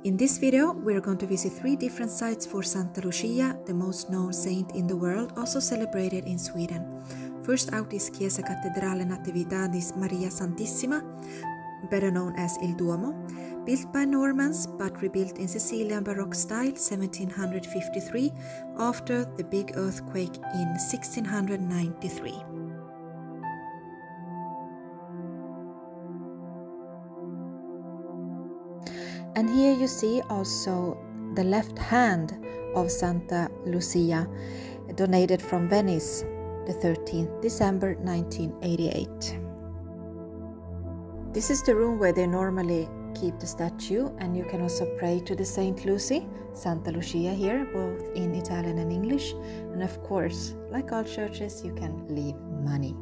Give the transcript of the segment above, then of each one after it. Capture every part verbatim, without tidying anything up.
In this video, we're going to visit three different sites for Santa Lucia, the most known saint in the world, also celebrated in Sweden. First out is Chiesa Cattedrale Nativitadis Maria Santissima, better known as Il Duomo, built by Normans but rebuilt in Sicilian Baroque style seventeen fifty-three after the big earthquake in sixteen ninety-three. And here you see also the left hand of Santa Lucia, donated from Venice, the thirteenth December nineteen eighty-eight. This is the room where they normally keep the statue, and you can also pray to the Saint Lucy, Santa Lucia here, both in Italian and English. And of course, like all churches, you can leave money.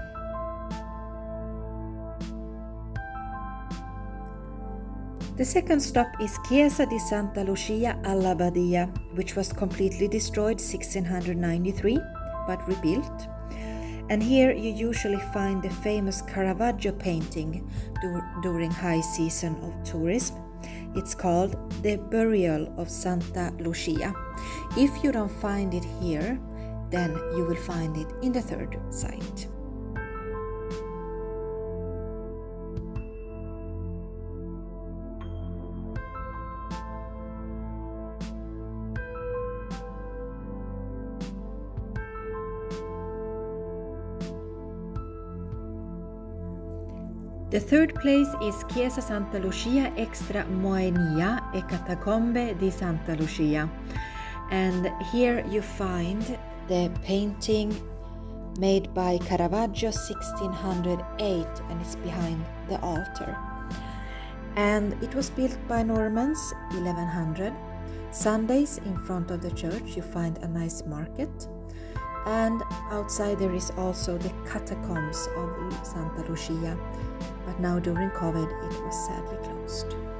The second stop is Chiesa di Santa Lucia alla Badia, which was completely destroyed sixteen ninety-three, but rebuilt. And here you usually find the famous Caravaggio painting dur during high season of tourism. It's called The Burial of Santa Lucia. If you don't find it here, then you will find it in the third site. The third place is Chiesa Santa Lucia Extra Moenia e Catacombe di Santa Lucia. And here you find the painting made by Caravaggio sixteen oh eight, and it's behind the altar. And it was built by Normans eleven hundred. Sundays in front of the church you find a nice market. And outside there is also the catacombs of Santa Lucia. But now during COVID it was sadly closed.